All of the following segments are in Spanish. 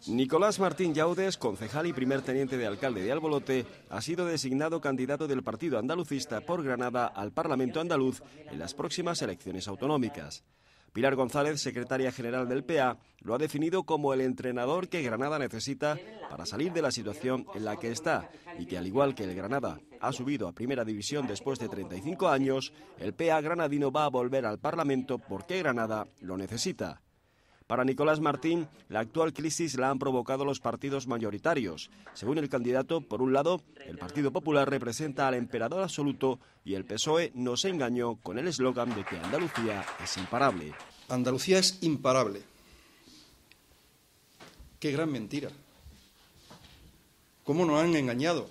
Nicolás Martín Llaudes, concejal y primer teniente de alcalde de Albolote, ha sido designado candidato del partido andalucista por Granada al Parlamento andaluz en las próximas elecciones autonómicas. Pilar González, secretaria general del PA, lo ha definido como el entrenador que Granada necesita para salir de la situación en la que está y que, al igual que el Granada ha subido a Primera División después de 35 años, el PA granadino va a volver al Parlamento porque Granada lo necesita. Para Nicolás Martín, la actual crisis la han provocado los partidos mayoritarios. Según el candidato, por un lado, el Partido Popular representa al emperador absoluto y el PSOE nos engañó con el eslogan de que Andalucía es imparable. Andalucía es imparable. ¡Qué gran mentira! ¿Cómo nos han engañado?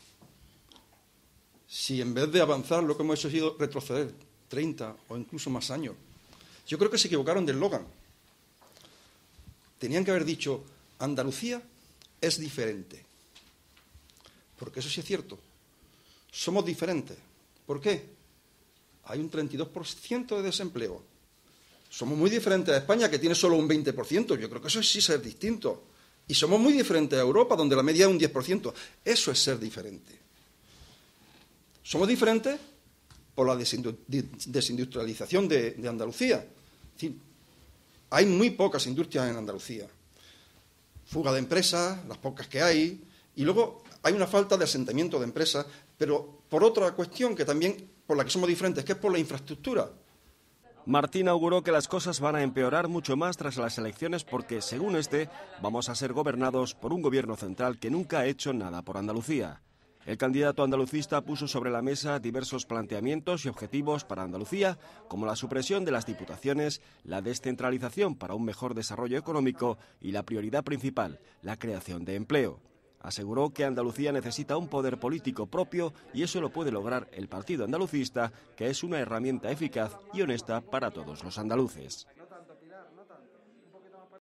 Si en vez de avanzar lo que hemos hecho ha sido retroceder 30 o incluso más años. Yo creo que se equivocaron de eslogan. Tenían que haber dicho, Andalucía es diferente. Porque eso sí es cierto. Somos diferentes. ¿Por qué? Hay un 32% de desempleo. Somos muy diferentes a España, que tiene solo un 20%. Yo creo que eso sí es ser distinto. Y somos muy diferentes a Europa, donde la media es un 10%. Eso es ser diferente. Somos diferentes por la desindustrialización de Andalucía. Es decir, hay muy pocas industrias en Andalucía. Fuga de empresas, las pocas que hay, y luego hay una falta de asentamiento de empresas, pero por otra cuestión que también por la que somos diferentes, que es por la infraestructura. Martín auguró que las cosas van a empeorar mucho más tras las elecciones porque, según este, vamos a ser gobernados por un gobierno central que nunca ha hecho nada por Andalucía. El candidato andalucista puso sobre la mesa diversos planteamientos y objetivos para Andalucía, como la supresión de las diputaciones, la descentralización para un mejor desarrollo económico y la prioridad principal, la creación de empleo. Aseguró que Andalucía necesita un poder político propio y eso lo puede lograr el partido andalucista, que es una herramienta eficaz y honesta para todos los andaluces.